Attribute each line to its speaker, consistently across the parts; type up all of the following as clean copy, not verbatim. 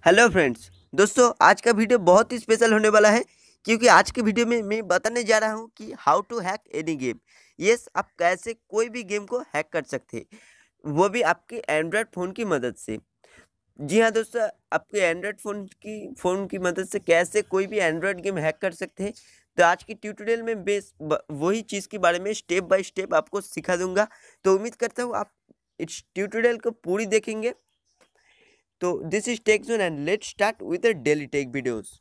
Speaker 1: Hello friends. दोस्तों, आज का वीडियो बहुत ही स्पेशल होने वाला है क्योंकि आज के वीडियो में मैं बताने जा रहा हूं कि how to hack any game. Yes, आप कैसे कोई भी गेम को हैक कर सकते हैं, वो भी आपके एंड्रॉयड फ़ोन की मदद से। जी हाँ दोस्तों, आपके एंड्रॉयड फ़ोन की मदद से कैसे कोई भी एंड्रॉयड गेम हैक कर सकते हैं। तो आज की ट्यूटोरियल में वही चीज़ के बारे में स्टेप बाय स्टेप आपको सिखा दूंगा। तो उम्मीद करता हूँ आप इस ट्यूटोरियल को पूरी देखेंगे। तो this is tech zone and let's start with the daily tech videos.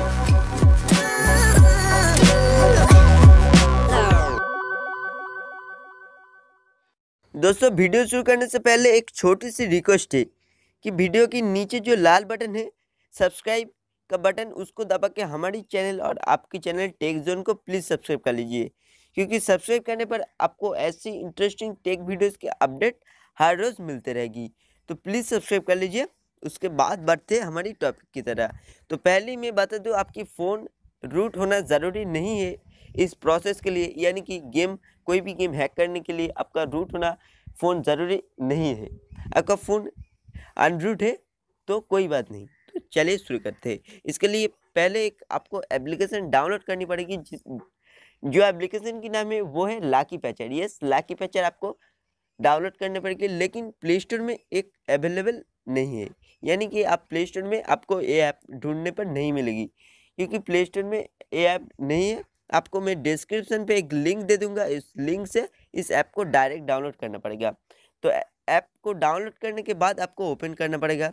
Speaker 1: दोस्तों, वीडियो शुरू करने से पहले एक छोटी सी रिक्वेस्ट है कि वीडियो के नीचे जो लाल बटन है सब्सक्राइब का बटन, उसको दबा के हमारी चैनल और आपकी चैनल टेक जोन को प्लीज़ सब्सक्राइब कर लीजिए, क्योंकि सब्सक्राइब करने पर आपको ऐसी इंटरेस्टिंग टेक वीडियोस के अपडेट हर रोज़ मिलते रहेगी। तो प्लीज़ सब्सक्राइब कर लीजिए। उसके बाद बढ़ते हैं हमारी टॉपिक की तरह। तो पहले ही मैं बता दूँ, आपकी फ़ोन रूट होना ज़रूरी नहीं है इस प्रोसेस के लिए, यानी कि कोई भी गेम हैक करने के लिए आपका रूट होना फ़ोन ज़रूरी नहीं है। आपका फ़ोन अनरूट है तो कोई बात नहीं। तो चलिए शुरू करते हैं। इसके लिए पहले एक आपको एप्लीकेशन डाउनलोड करनी पड़ेगी, जो एप्लीकेशन की नाम है वो है Lucky Patcher. Yes, Lucky Patcher आपको डाउनलोड करने पड़ेगी, लेकिन प्ले स्टोर में एक अवेलेबल नहीं है। यानी कि आप प्ले स्टोर में आपको ये ऐप ढूंढने पर नहीं मिलेगी, क्योंकि प्ले स्टोर में ये ऐप नहीं है। आपको मैं डिस्क्रिप्शन पे एक लिंक दे दूंगा, इस लिंक से इस ऐप को डायरेक्ट डाउनलोड करना पड़ेगा। तो ऐप को डाउनलोड करने के बाद आपको ओपन करना पड़ेगा।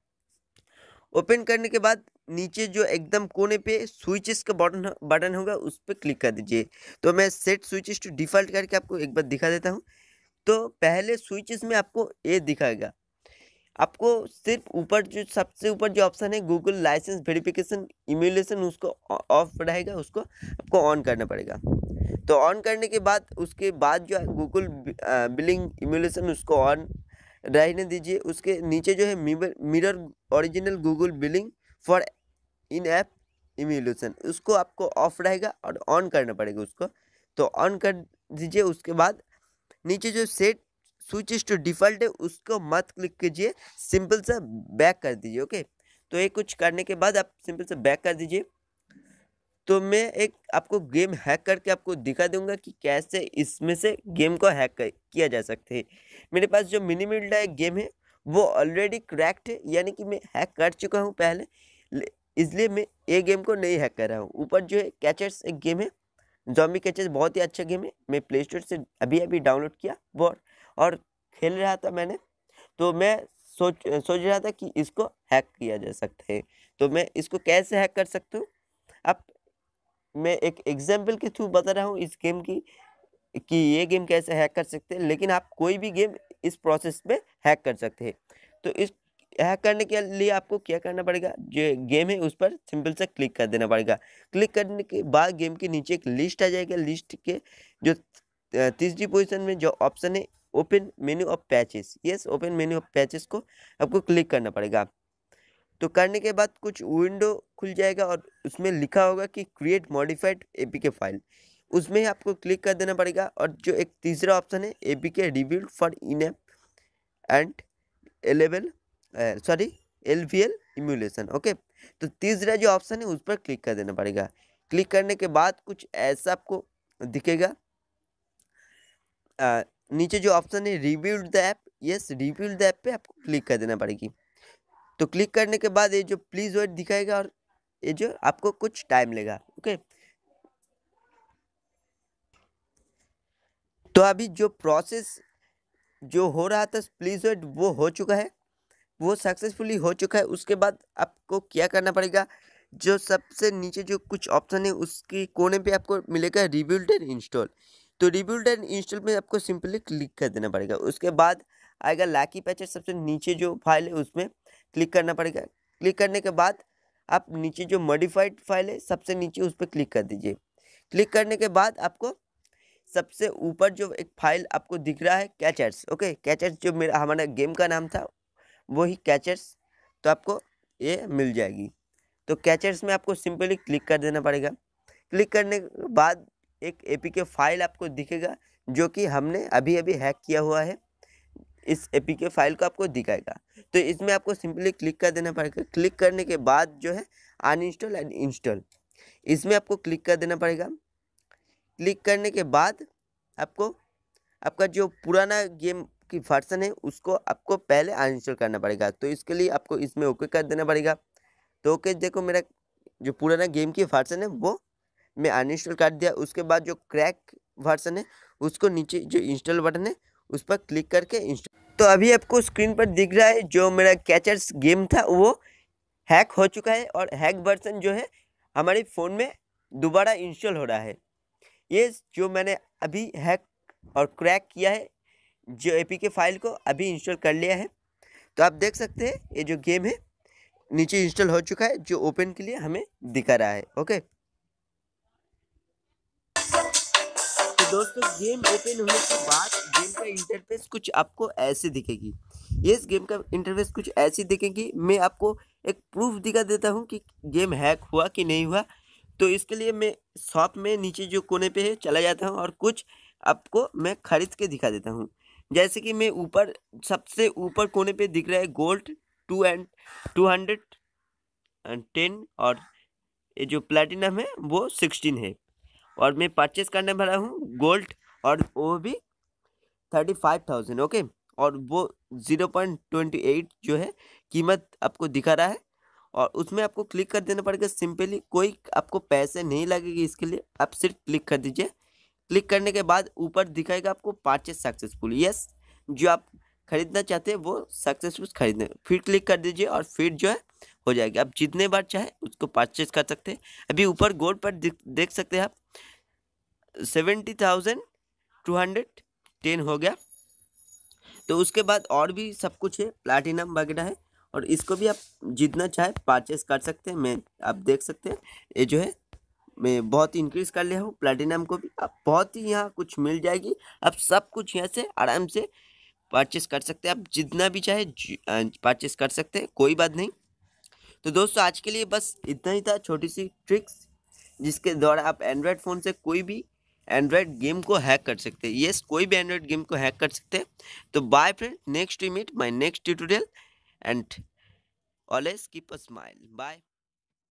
Speaker 1: ओपन करने के बाद नीचे जो एकदम कोने पे स्विचेस का बटन होगा, उस पर क्लिक कर दीजिए। तो मैं सेट स्विचेस टू डिफ़ॉल्ट करके आपको एक बार दिखा देता हूँ। तो पहले स्विचेस में आपको ये दिखाएगा, आपको सिर्फ ऊपर जो सबसे ऊपर जो ऑप्शन है गूगल लाइसेंस वेरिफिकेशन इम्यूलेशन, उसको ऑफ रहेगा, उसको आपको ऑन करना पड़ेगा। तो ऑन करने के बाद उसके बाद जो गूगल बिलिंग इम्यूलेशन, उसको ऑन रहने दीजिए। उसके नीचे जो है mirror original Google billing for in app emulation, उसको आपको ऑफ रहेगा और ऑन करना पड़ेगा उसको। तो ऑन कर दीजिए। उसके बाद नीचे जो सेट स्विचेस टू डिफ़ॉल्ट है, उसको मत क्लिक कीजिए, सिंपल सा बैक कर दीजिए। ओके, तो ये कुछ करने के बाद आप सिंपल से बैक कर दीजिए। तो मैं एक आपको गेम हैक करके आपको दिखा दूंगा कि कैसे इसमें से गेम को किया जा सकता है। मेरे पास जो मिनी मिल्डा एक गेम है वो ऑलरेडी क्रैक्ड है, यानी कि मैं हैक कर चुका हूँ पहले, इसलिए मैं ये गेम को नहीं हैक कर रहा हूँ। ऊपर जो है कैचर्स एक गेम है, ज़ॉम्बी कैचर्स, बहुत ही अच्छा गेम है। मैं प्ले स्टोर से अभी अभी डाउनलोड किया वो और खेल रहा था मैंने। तो मैं सोच रहा था कि इसको हैक किया जा सकता है। तो मैं इसको कैसे हैक कर सकता हूँ, आप मैं एक एग्जाम्पल के थ्रू बता रहा हूँ इस गेम की, कि ये गेम कैसे हैक कर सकते हैं, लेकिन आप कोई भी गेम इस प्रोसेस में हैक कर सकते हैं। तो इस हैक करने के लिए आपको क्या करना पड़ेगा, जो गेम है उस पर सिंपल से क्लिक कर देना पड़ेगा। क्लिक करने के बाद गेम के नीचे एक लिस्ट आ जाएगा। लिस्ट के जो तीसरी पोजीशन में जो ऑप्शन है open menu of patches, yes, open menu of patches को आपको क्लिक करना पड़ेगा। तो करने के बाद कुछ विंडो खुल जाएगा और उसमें लिखा होगा कि क्रिएट मॉडिफाइड एपीके फाइल, उसमें आपको क्लिक कर देना पड़ेगा। और जो एक तीसरा ऑप्शन है APK rebuild for in app and label LVL emulation. Okay, तो तीसरा जो ऑप्शन है उस पर क्लिक कर देना पड़ेगा। क्लिक करने के बाद कुछ ऐसा आपको दिखेगा। नीचे जो ऑप्शन है rebuild the app, yes, rebuild the app पे आपको क्लिक कर देना पड़ेगी। तो क्लिक करने के बाद ये जो प्लीज वेट दिखाएगा और ये जो आपको कुछ टाइम लेगा। ओके, तो अभी जो प्रोसेस जो हो रहा था प्लीज वेट, वो हो चुका है, वो सक्सेसफुली हो चुका है। उसके बाद आपको क्या करना पड़ेगा, जो सबसे नीचे जो कुछ ऑप्शन है उसके कोने पे आपको मिलेगा रिबिल्ड एंड इंस्टॉल। तो रिबिल्ड एंड इंस्टॉल में आपको सिंपली क्लिक कर देना पड़ेगा। उसके बाद आएगा लाकी पैचर, सबसे नीचे जो फाइल है उसमें क्लिक करना पड़ेगा। क्लिक करने के बाद आप नीचे जो मॉडिफाइड फाइल है सबसे नीचे उस पर क्लिक कर दीजिए। क्लिक करने के बाद आपको सबसे ऊपर जो एक फाइल आपको दिख रहा है कैचर्स, ओके, कैचर्स जो हमारा गेम का नाम था वही कैचर्स, तो आपको ये मिल जाएगी। तो कैचर्स में आपको सिंपली क्लिक कर देना पड़ेगा। क्लिक करने के बाद एक एपीके फाइल आपको दिखेगा, जो कि हमने अभी अभी हैक किया हुआ है। इस एपीके फाइल को आपको दिखाएगा। तो इसमें आपको सिंपली क्लिक कर देना पड़ेगा। क्लिक करने के बाद जो है अनइंस्टॉल एंड इंस्टॉल, इसमें आपको क्लिक कर देना पड़ेगा। क्लिक करने के बाद आपको आपका जो पुराना गेम की वर्जन है उसको आपको पहले अनइंस्टॉल करना पड़ेगा। तो इसके लिए आपको इसमें ओके कर देना पड़ेगा। तो ओके, देखो मेरा जो पुराना गेम की वर्जन है वो मैं अनइंस्टॉल कर दिया। उसके बाद जो क्रैक वर्जन है उसको नीचे जो इंस्टॉल बटन है उस पर क्लिक करके इंस्टॉल। तो अभी आपको स्क्रीन पर दिख रहा है जो मेरा कैचर्स गेम था वो हैक हो चुका है और हैक वर्जन जो है हमारे फ़ोन में दोबारा इंस्टॉल हो रहा है। ये जो मैंने अभी हैक और क्रैक किया है जो एपीके फाइल को अभी इंस्टॉल कर लिया है। तो आप देख सकते हैं ये जो गेम है नीचे इंस्टॉल हो चुका है, जो ओपन के लिए हमें दिखा रहा है। ओके, तो दोस्तों गेम ओपन होने के बाद गेम का इंटरफेस कुछ आपको ऐसे दिखेगी। इस गेम का इंटरफेस कुछ ऐसी दिखेगी। मैं आपको एक प्रूफ दिखा देता हूँ कि गेम हैक हुआ कि नहीं हुआ। तो इसके लिए मैं शॉप में नीचे जो कोने पे है चला जाता हूँ और कुछ आपको मैं खरीद के दिखा देता हूँ। जैसे कि मैं ऊपर सबसे ऊपर कोने पे दिख रहा है गोल्ड 210 और ये जो प्लेटिनम है वो 16 है। और मैं परचेस करने वाला हूँ गोल्ड और वो भी 35,000। ओके, और वो 0.28 जो है कीमत आपको दिखा रहा है और उसमें आपको क्लिक कर देना पड़ेगा। सिंपली कोई आपको पैसे नहीं लगेगी, इसके लिए आप सिर्फ क्लिक कर दीजिए। क्लिक करने के बाद ऊपर दिखाएगा आपको परचेस सक्सेसफुल। यस, जो आप खरीदना चाहते हैं वो सक्सेसफुल खरीदने, फिर क्लिक कर दीजिए और फिर जो है हो जाएगा। आप जितने बार चाहे उसको परचेस कर सकते हैं। अभी ऊपर गोल्ड पर देख सकते हैं आप 70,210 हो गया। तो उसके बाद और भी सब कुछ है, प्लैटिनम वगैरह है और इसको भी आप जितना चाहे परचेस कर सकते हैं। मैं आप देख सकते हैं ये जो है मैं बहुत ही इंक्रीज़ कर लिया हूँ। प्लैटिनम को भी आप बहुत ही यहाँ कुछ मिल जाएगी। आप सब कुछ यहाँ से आराम से परचेस कर सकते हैं। आप जितना भी चाहे परचेस कर सकते हैं, कोई बात नहीं। तो दोस्तों आज के लिए बस इतना ही था, छोटी सी ट्रिक्स जिसके द्वारा आप एंड्रॉयड फ़ोन से कोई भी एंड्रॉयड गेम को हैक कर सकते हैं। यस, कोई भी एंड्रॉयड गेम को हैक कर सकते हैं। तो bye friend, next we meet my next tutorial and always keep a smile. Bye.